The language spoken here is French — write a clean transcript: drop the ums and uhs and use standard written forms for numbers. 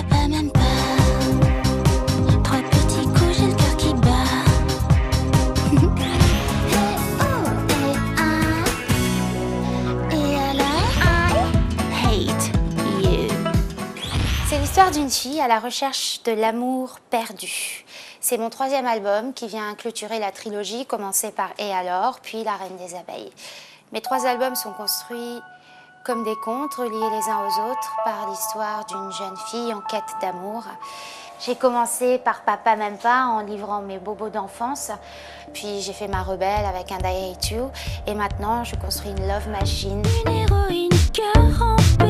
même pas. Trois petits coups, j'ai le cœur qui bat. Et alors? I hate you. C'est l'histoire d'une fille à la recherche de l'amour perdu. C'est mon 3e album qui vient clôturer la trilogie commencée par Et alors, puis La Reine des Abeilles. Mes 3 albums sont construits comme des contes reliés les uns aux autres par l'histoire d'une jeune fille en quête d'amour. J'ai commencé par Papa m'aime pas en livrant mes bobos d'enfance, puis j'ai fait ma rebelle avec un I Hate You, et maintenant je construis une love machine. Une héroïne, cœur en feu.